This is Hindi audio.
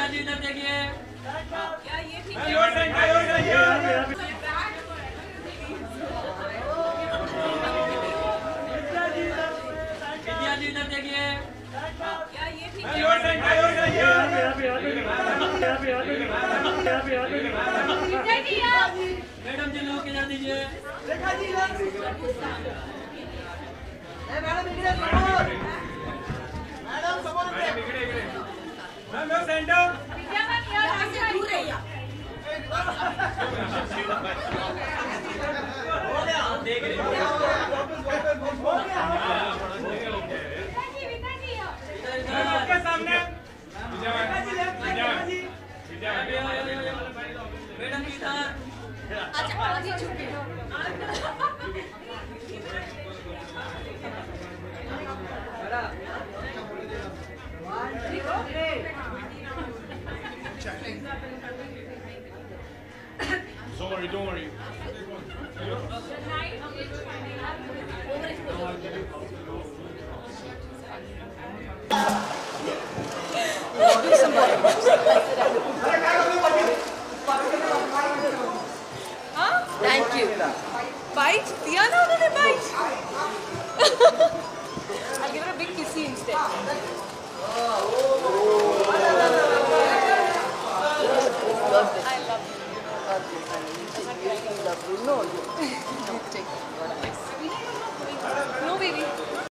जी इधर देखिए। क्या ये ठीक है? विद्या जी इधर देखिए। क्या ये ठीक है? मैडम जी लोग इधर दीजिए। Rekha ji madam support ma'am centre Vidya ma'am यार आगे दूर रहिए। देख रहे के सामने मैडम जी इधर। अच्छा आगे झुके। Don't worry. Thank you. Bite? दिया ना उन्होंने bite. I'll give her a big kissy instead. I love you. No, baby.